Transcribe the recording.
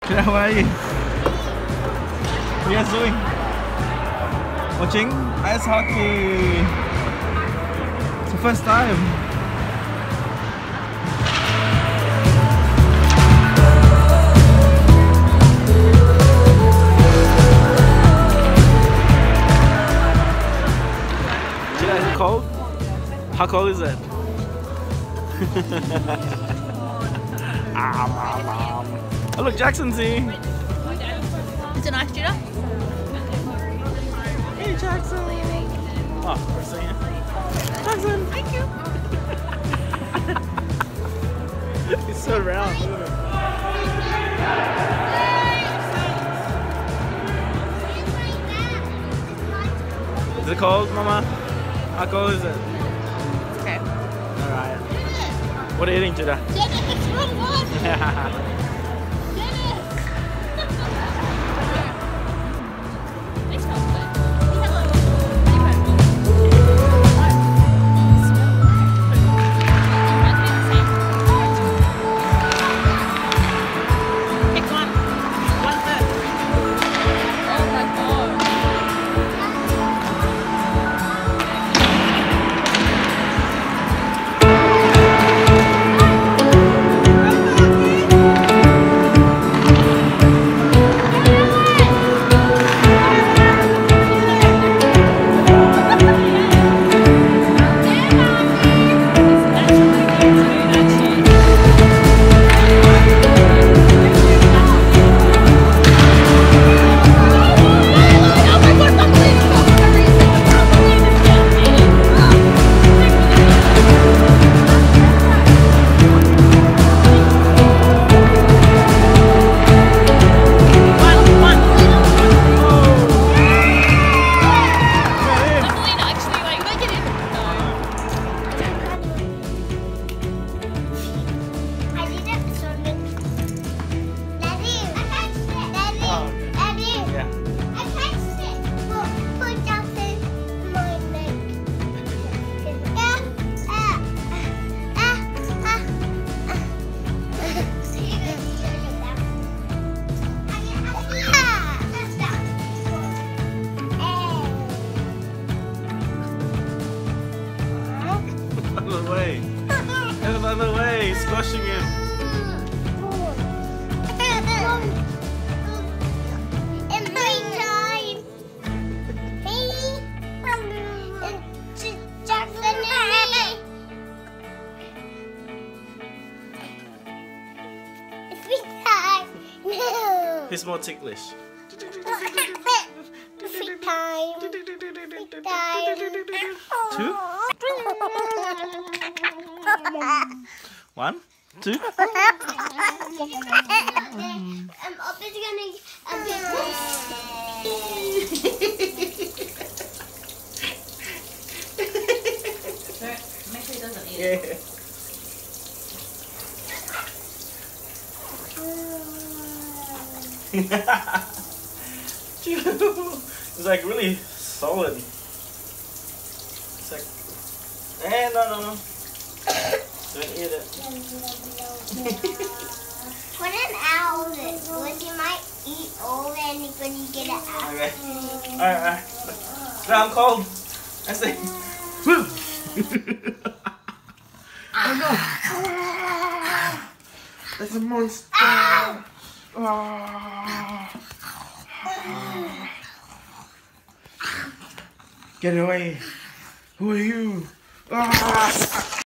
How are you? What are you guys doing? Watching ice hockey. It's the first time. Is it cold? How cold is it? Oh look, Jackson's here. Is it nice, Judah? Hey Jackson. Oh, we're seeing it. Jackson. Thank you. He's so round. Look at him. Is it cold, Mama? How cold is it? Okay. Alright. What are you eating, Judah? Out of the way, he's squashing him. He's more ticklish. Two? 1, 2. Oppa's gonna Make sure he doesn't eat it. It's like really solid. It's like, no. Don't eat it. Put an owl in it, because you might eat all of it when you get it out. Okay. Alright. No, I'm cold. I say. Oh no! There's a monster! Get away! Who are you?